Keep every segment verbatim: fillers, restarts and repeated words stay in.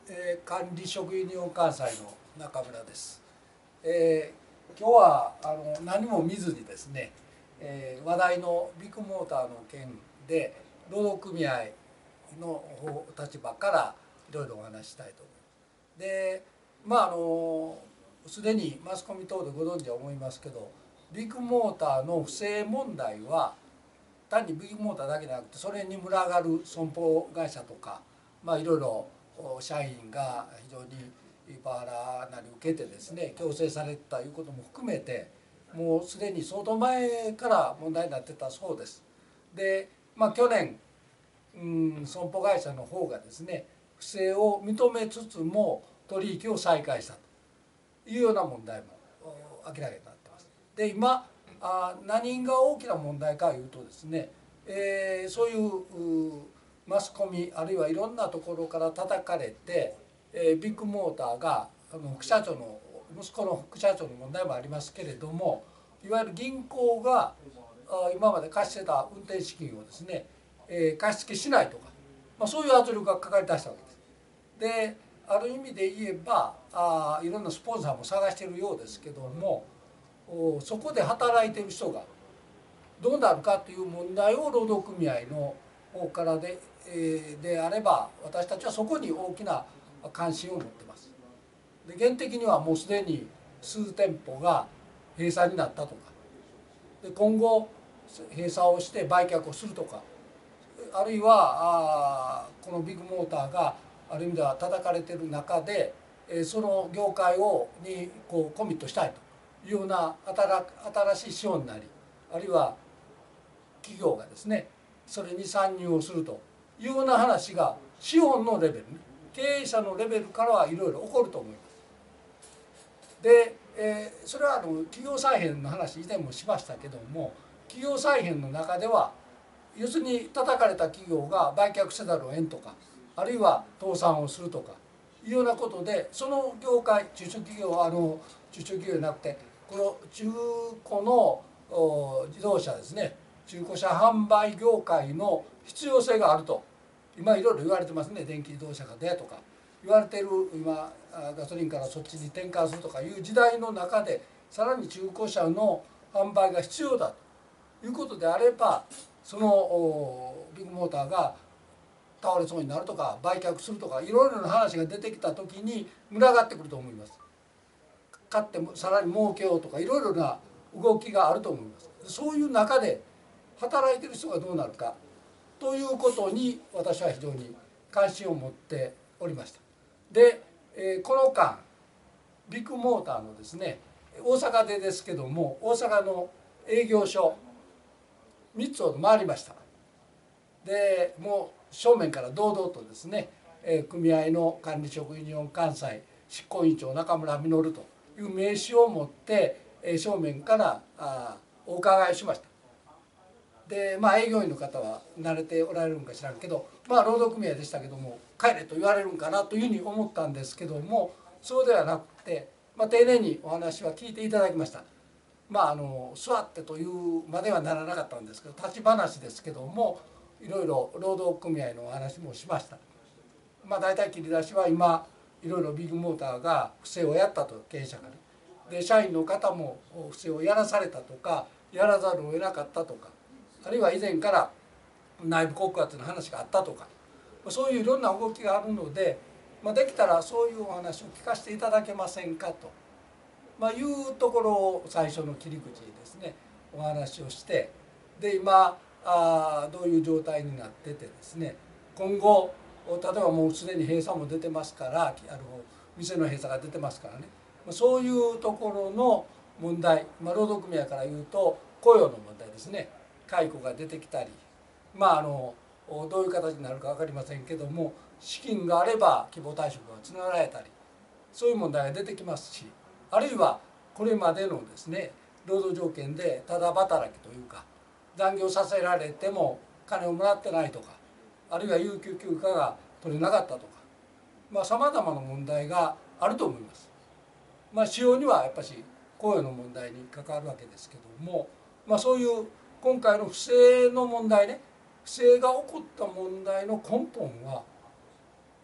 えー、管理職ユニオン関西の中村です。えー、今日はあの何も見ずにですね、えー、話題のビッグモーターの件で労働組合の立場からいろいろお話ししたいと思います。で、まああのすでにマスコミ等でご存知は思いますけど、ビッグモーターの不正問題は単にビッグモーターだけじゃなくて、それに群がる損保会社とか、まあいろいろ社員が非常にパワハラなり受けてですね、強制されたいうことも含めて、もうすでに相当前から問題になってたそうです。で、まあ去年、うん、損保会社の方がですね、不正を認めつつも取引を再開したというような問題も明らかになってます。で、今あ何が大きな問題かいうとですね、えー、そういうマスコミあるいはいろんなところから叩かれて、えー、ビッグモーターがあの副社長の息子の副社長の問題もありますけれども、いわゆる銀行が今まで貸してた運転資金をですね、えー、貸し付けしないとか、まあ、そういう圧力がかかりだしたわけです。で、ある意味で言えばあいろんなスポンサーも探しているようですけども、そこで働いている人がどうなるかという問題を労働組合の方からで、えー、であれば、私たちはそこに大きな関心を持っています。で、現的にはもうすでに数店舗が閉鎖になったとか、で今後閉鎖をして売却をするとか、あるいはあこのビッグモーターがある意味では叩かれている中で、その業界をにこうコミットしたいというような新しい資本なり、あるいは企業がですねそれに参入をするというような話が資本のレベルね、経営者のレベルからはいろいろ起こると思います。で、えー、それはあの企業再編の話以前もしましたけども、企業再編の中では要するに叩かれた企業が売却せざるを得んとか、あるいは倒産をするとかいうようなことで、その業界、中小企業あの中小企業じゃなくてこの中古の自動車ですね、中古車販売業界の必要性があると今いろいろ言われてますね。電気自動車が出とか言われている今、ガソリンからそっちに転換するとかいう時代の中で、さらに中古車の販売が必要だということであれば、そのビッグモーターが倒れそうになるとか売却するとかいろいろな話が出てきた時に群がってくると思います。買ってさらに儲けようとかいろいろな動きがあると思います。そういう中で働いてる人がどうなるかということに私は非常に関心を持っておりました。で、えー、この間ビッグモーターのですね、大阪でですけども、大阪の営業所みっつを回りました。でもう正面から堂々とですね、えー、組合の管理職ユニオン関西執行委員長中村実という名刺を持って、えー、正面からあお伺いしました。でまあ営業員の方は慣れておられるんか知らんけど、まあ労働組合でしたけども帰れと言われるんかなというふうに思ったんですけども、そうではなくて、まあ、丁寧にお話は聞いていただきました。まああの座ってというまではならなかったんですけど、立ち話ですけどもいろいろ労働組合のお話もしました。まあ大体切り出しは今いろいろビッグモーターが不正をやったと、経営者がね、で社員の方も不正をやらされたとかやらざるを得なかったとか、あるいは以前から内部告発の話があったとか、そういういろんな動きがあるので、まあ、できたらそういうお話を聞かせていただけませんかと、まあ、いうところを最初の切り口ですねお話をして、で今あどういう状態になっててですね、今後例えばもうすでに閉鎖も出てますから、あの店の閉鎖が出てますからね、そういうところの問題、まあ、労働組合から言うと雇用の問題ですね、解雇が出てきたり、まああのどういう形になるか分かりませんけども、資金があれば希望退職が募られたり、そういう問題が出てきますし、あるいはこれまでのですね労働条件でただ働きというか残業させられても金をもらってないとか、あるいは有給休暇が取れなかったとか、まあさまざまな問題があると思います。まあ、使用にはやっぱし雇用の問題に関わるわけですけども、まあ、そういう今回の不正の問題ね、不正が起こった問題の根本は、ま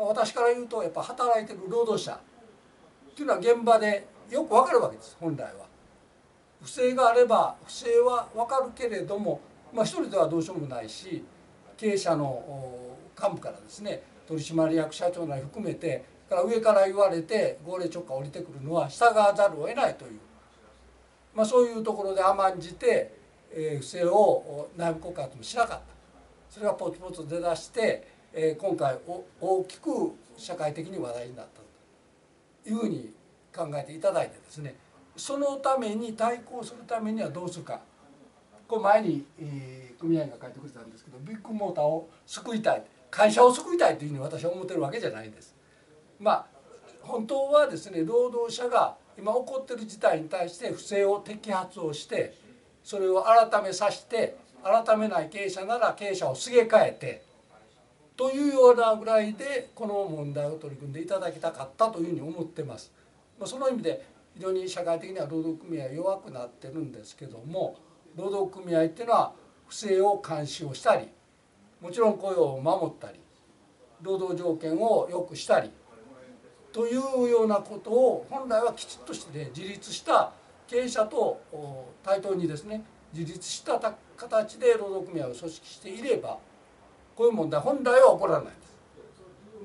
私から言うとやっぱ働いてる労働者っていうのは現場でよく分かるわけです。本来は不正があれば不正は分かるけれども、まあ、一人ではどうしようもないし、経営者の幹部からですね、取締役社長なり含めてから上から言われて号令直下降りてくるのは従わざるを得ないという、まあ、そういうところで甘んじて、えー、不正を内部告発もしなかった。それがポツポツ出だして、えー、今回お大きく社会的に話題になったというふうに考えていただいてですね、そのために対抗するためにはどうするか、これ前に、えー、組合員が書いてくれたんですけど、ビッグモーターを救いたい、会社を救いたいというふうに私は思ってるわけじゃないんです。まあ本当はですね、労働者が今起こっている事態に対して不正を摘発をして、それを改めさせて、改めない経営者なら経営者をすげ替えてというようなぐらいでこの問題を取り組んでいただきたかったというふうに思ってます。その意味で非常に社会的には労働組合弱くなってるんですけども、労働組合っていうのは不正を監視をしたり、もちろん雇用を守ったり、労働条件を良くしたりというようなことを本来はきちっとして、ね、自立した経営者と対等にですね、自立した形で労働組合を組織していればこういう問題本来は起こらないんです。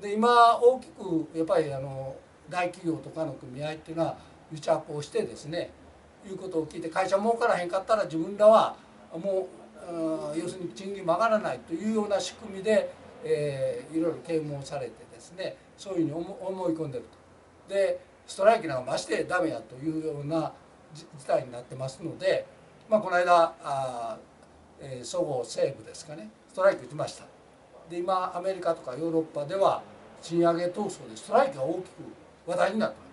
で今大きくやっぱりあの大企業とかの組合っていうのは癒着をしてですね、いうことを聞いて会社儲からへんかったら自分らはもう要するに賃金も上がらないというような仕組みで、えー、いろいろ啓蒙されてですね、そういうふうに思い込んでると。でストライキなんかましてダメやというような事態になってますので、まあ、この間あ、えー、そごう・西武ですかね、ストライキ打ちました。で今アメリカとかヨーロッパでは賃上げ闘争でストライキが大きく話題になってます。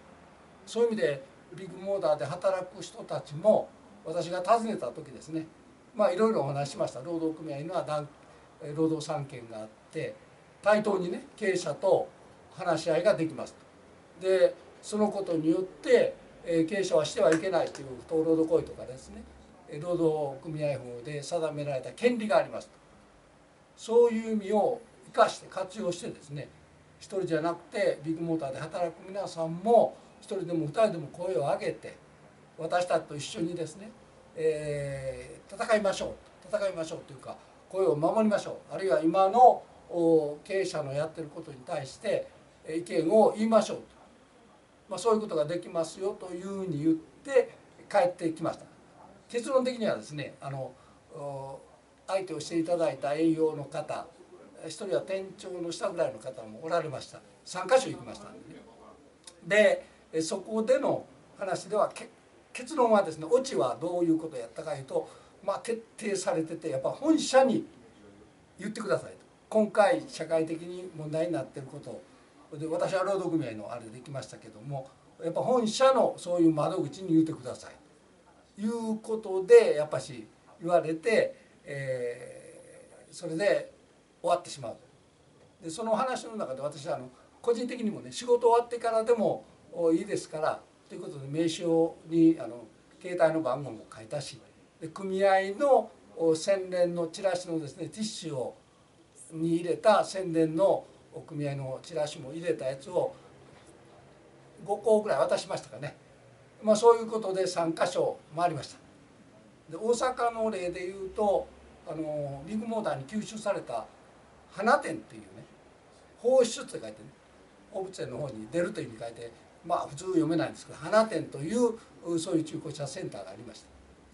そういう意味でビッグモーターで働く人たちも私が訪ねた時ですね、まあいろいろお話ししました。労働組合には労働三権があって対等にね経営者と話し合いができますと。でそのことによって経営者はしてはいけないという不当労働行為とかですね、労働組合法で定められた権利がありますと。そういう意味を生かして活用してですね、一人じゃなくてビッグモーターで働く皆さんも一人でも二人でも声を上げて私たちと一緒にですね、えー、戦いましょう戦いましょうというか声を守りましょう、あるいは今の経営者のやってることに対して意見を言いましょうと、まあ、そういうことができますよというふうに言って帰ってきました。結論的にはですね、あの相手をしていただいた営業の方一人は店長の下ぐらいの方もおられました。さんか所行きましたんでね。でそこでの話では結論はですね、オチはどういうことをやったかいうと、まあ、徹底されてて、やっぱ本社に言ってくださいと。今回社会的に問題になっていることで、私は労働組合のあれできましたけども、やっぱ本社のそういう窓口に言ってくださいということでやっぱし言われて、えー、それで終わってしまう。でその話の中で私はあの個人的にもね、仕事終わってからでもいいですからということで名刺にあの携帯の番号も書いたし、で組合の宣伝のチラシのですねティッシュをに入れた宣伝の組合のチラシも入れたやつをごこぐらい渡しましたかね。まあ、そういうことでさんか所回りました。で大阪の例でいうとあのビッグモーターに吸収された花店っていうね、放出って書いてね、放物園の方に出るという意味書いて、まあ普通読めないんですけど花店というそういう中古車センターがありました。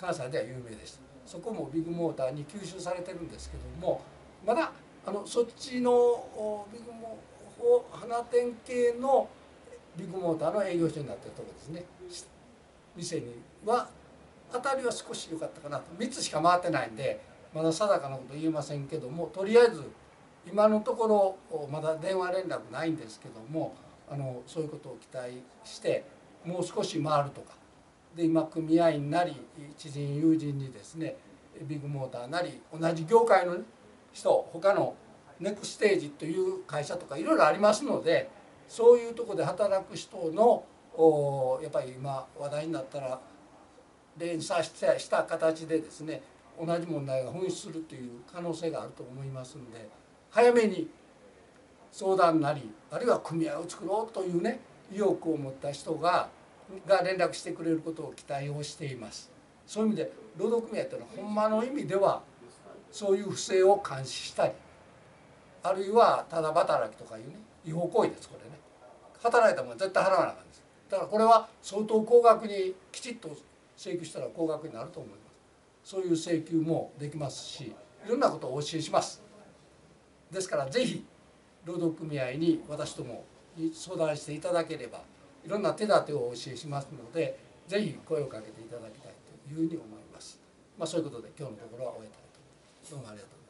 関西では有名でした。そこもビッグモーターに吸収されてるんですけども、まだあのそっちのビッグモー花店系のビッグモーターの営業所になっているところですね。店には当たりは少し良かったかなと。みっつしか回ってないんでまだ定かなこと言えませんけども、とりあえず今のところまだ電話連絡ないんですけども、あのそういうことを期待してもう少し回るとかで、今組合員なり知人友人にですね、ビッグモーターなり同じ業界の人、他のネクステージという会社とかいろいろありますので、そういうところで働く人のやっぱり今話題になったら連鎖した形でですね、同じ問題が噴出するという可能性があると思いますので、早めに相談なりあるいは組合を作ろうというね意欲を持った人がが連絡してくれることを期待をしています。そういう意味で労働組合というのはほんまの意味ではそういう不正を監視したりあるいはただ働きとかいうね違法行為です。これね働いたものは絶対払わなあかんです。だからこれは相当高額にきちっと請求したら高額になると思います。そういう請求もできますしいろんなことをお教えします。ですからぜひ労働組合に私どもに相談していただければいろんな手立てをお教えしますのでぜひ声をかけていただきたいというふうに思います。まあ、そういうことで今日のところは終えたいと思います。どうもありがとうございます。